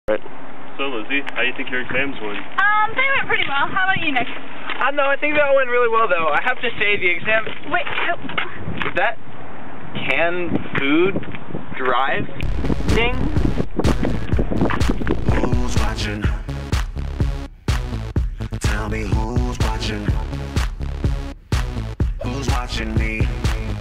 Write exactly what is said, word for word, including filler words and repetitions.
Right. So, Lizzie, how do you think your exams went? Um, they went pretty well. How about you, Nick? I don't know, I think that went really well, though. I have to say, the exam... Wait, no. Is that canned food drive thing? Who's watching? Tell me who's watching? Who's watching me?